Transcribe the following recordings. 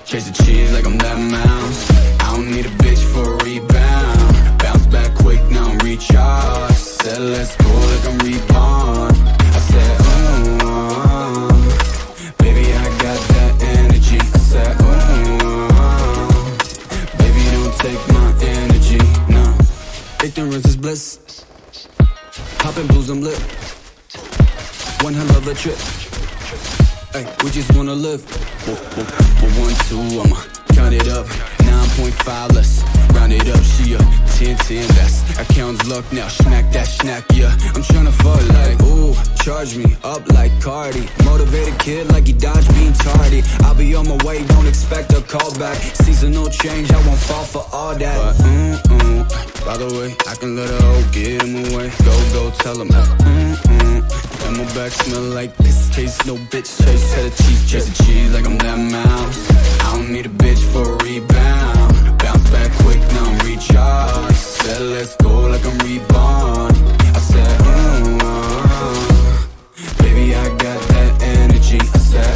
chase the cheese like I'm that mouse. I don't need a bitch for a rebound. Bounce back quick, now I'm recharged. Said let's go like I'm reborn. I said, baby, I got that energy. I said, baby, don't take my energy, no. Ignorance is bliss. Poppin' blues, I'm lit. One hell of a trip. Hey, we just wanna live. 1, 2, I'ma count it up. 9.5, let's round it up. She a 10, 10, that's account's luck now. Smack that snack, yeah. I'm tryna fuck like, ooh, charge me up like Cardi. Motivated kid like he dodged being tardy. I'll be on my way, don't expect a call back. Seasonal change, I won't fall for all that. But, by the way, I can let her hoe get him away. Go, tell him that. And my back smell like this. Case no bitch, chase the cheese like I'm that mouse. I don't need a bitch for a rebound. Bounce back quick, now I'm recharged. Said let's go like I'm reborn. I said, baby, I got that energy. I said,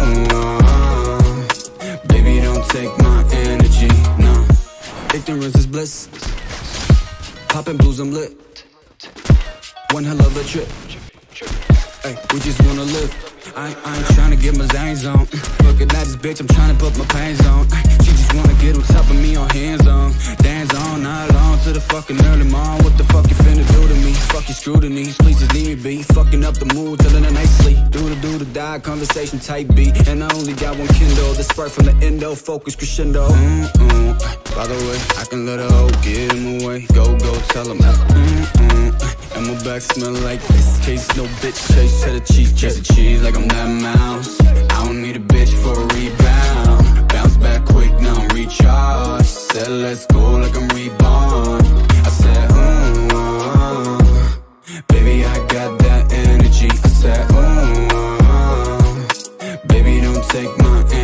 baby, don't take my energy, no. Ignorance is bliss. Poppin' blues, I'm lit. One hell of a trip. Hey, we just wanna live. I ain't tryna get my zanes on. Looking at this bitch, I'm tryna put my pains on. She just wanna get on top of me on hands on. Dance on, not long to the fucking early morn. What the fuck you finna do to me? Fuck your scrutiny, please just leave me be. Fucking up the mood, telling her nicely. Do the die, conversation type B. And I only got one Kindle, the spark from the endo, focus crescendo. By the way, I can let her hoe get him away. Go, tell him that. And my back smell like this. Case no bitch, chase the cheese like I'm that mouse. I don't need a bitch for a rebound. Bounce back quick, now I'm recharged. Said let's go like I'm reborn. I said, baby, I got that energy. I said, baby, don't take my